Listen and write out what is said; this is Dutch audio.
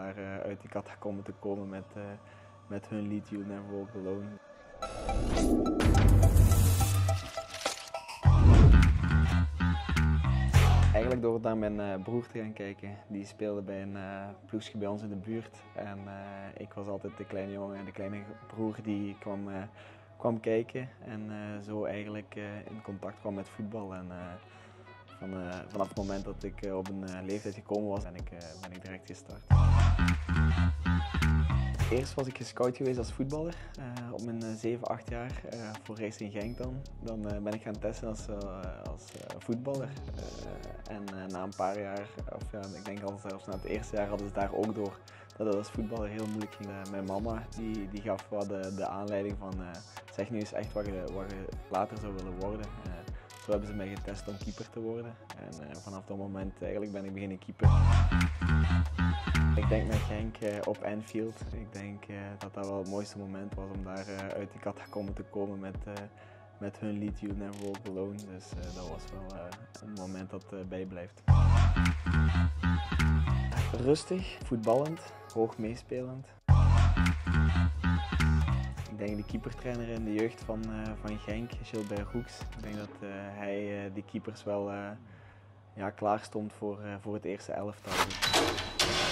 daar uit die catacomben te komen met hun lied You'll Never Walk Alone. Eigenlijk door naar mijn broer te gaan kijken. Die speelde bij een ploegje bij ons in de buurt. En ik was altijd de kleine jongen en de kleine broer die kwam kijken. En zo eigenlijk in contact kwam met voetbal. En vanaf het moment dat ik op een leeftijd gekomen was, ben ik direct gestart. Eerst was ik gescout geweest als voetballer, op mijn 7, 8 jaar, voor Racing Genk dan. Dan ben ik gaan testen als voetballer. En na een paar jaar, of ja, ik denk al zelfs na het eerste jaar, hadden ze daar ook door dat het als voetballer heel moeilijk ging. Mijn mama die gaf wel de aanleiding van, zeg nu eens echt wat je later zou willen worden. Zo hebben ze mij getest om keeper te worden. En vanaf dat moment eigenlijk ben ik beginnen keeper. Ik denk met Genk op Anfield. Ik denk dat dat wel het mooiste moment was om daar uit die catacomben te komen met hun lied You'll Never Walk Alone. Dus dat was wel een moment dat bijblijft. Rustig, voetballend, hoog meespelend. Ik denk de keepertrainer in de jeugd van Genk, Gilbert Roeks. Ik denk dat hij die keepers wel klaar stond voor het eerste elftal.